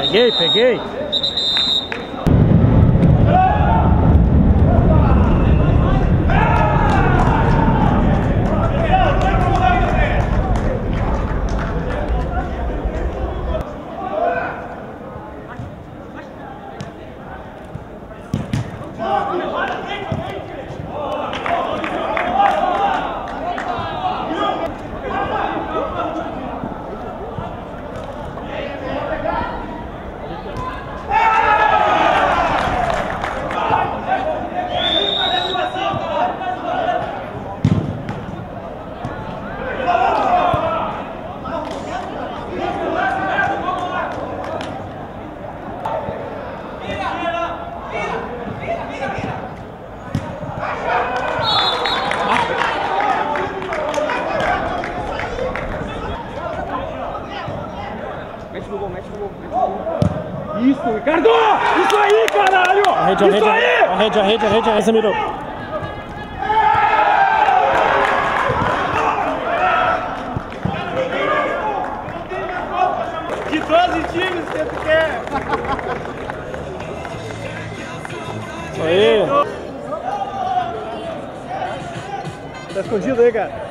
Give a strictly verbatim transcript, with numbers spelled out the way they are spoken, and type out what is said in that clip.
Peguei, peguei. Mete no gol, mete no gol, mete no gol. Isso, Ricardo! Isso aí, caralho! A rede, a Isso rede, aí! a rede, a rede, a rede, a rede, mirou. De doze times que tu quer! Isso aí. Tá escondido aí, cara?